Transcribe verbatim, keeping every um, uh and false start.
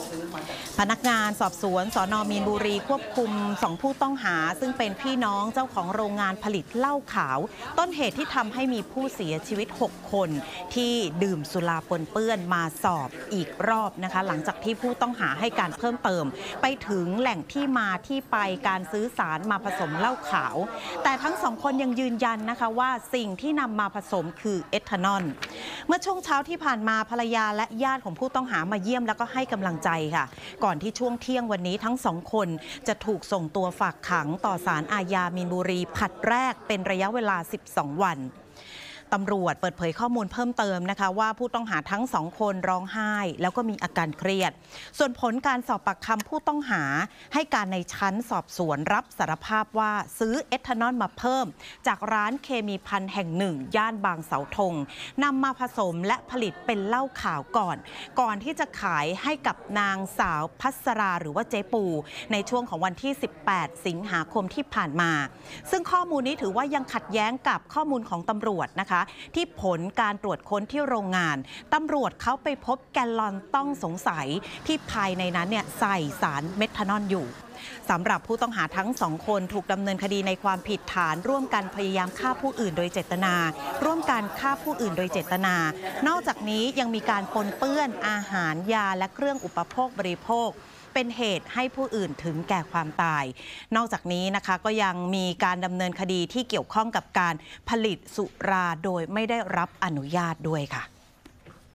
พนักงานสอบสวนสน.มีนบุรีควบคุมสองผู้ต้องหาซึ่งเป็นพี่น้องเจ้าของโรงงานผลิตเหล้าขาวต้นเหตุที่ทำให้มีผู้เสียชีวิตหกคนที่ดื่มสุราปนเปื้อนมาสอบอีกรอบนะคะหลังจากที่ผู้ต้องหาให้การเพิ่มเติมไปถึงแหล่งที่มาที่ไปการซื้อสารมาผสมเหล้าขาวแต่ทั้งสองคนยังยืนยันนะคะว่าสิ่งที่นำมาผสมคือเอทานอลเมื่อช่วงเช้าที่ผ่านมาภรรยาและญาติของผู้ต้องหามาเยี่ยมแล้วก็ให้กำลังใจค่ะก่อนที่ช่วงเที่ยงวันนี้ทั้งสองคนจะถูกส่งตัวฝากขังต่อศาลอาญามีนบุรีผลัดแรกเป็นระยะเวลาสิบสองวันตำรวจเปิดเผยข้อมูลเพิ่มเติมนะคะว่าผู้ต้องหาทั้งสองคนร้องไห้แล้วก็มีอาการเครียดส่วนผลการสอบปากคำผู้ต้องหาให้การในชั้นสอบสวนรับสารภาพว่าซื้อเอทานอลมาเพิ่มจากร้านเคมีภัณฑ์แห่งหนึ่งย่านบางเสาธงนำมาผสมและผลิตเป็นเหล้าขาวก่อนก่อนที่จะขายให้กับนางสาวพัสราหรือว่าเจ๊ปูในช่วงของวันที่สิบแปดสิงหาคมที่ผ่านมาซึ่งข้อมูลนี้ถือว่ายังขัดแย้งกับข้อมูลของตำรวจนะคะที่ผลการตรวจค้นที่โรงงานตำรวจเขาไปพบแกลลอนต้องสงสัยที่ภายในนั้นเนี่ยใส่สารเมทานอลอยู่สำหรับผู้ต้องหาทั้งสองคนถูกดำเนินคดีในความผิดฐานร่วมกันพยายามฆ่าผู้อื่นโดยเจตนาร่วมกันฆ่าผู้อื่นโดยเจตนานอกจากนี้ยังมีการปนเปื้อนอาหารยาและเครื่องอุปโภคบริโภคเป็นเหตุให้ผู้อื่นถึงแก่ความตายนอกจากนี้นะคะก็ยังมีการดำเนินคดีที่เกี่ยวข้องกับการผลิตสุราโดยไม่ได้รับอนุญาตด้วยค่ะ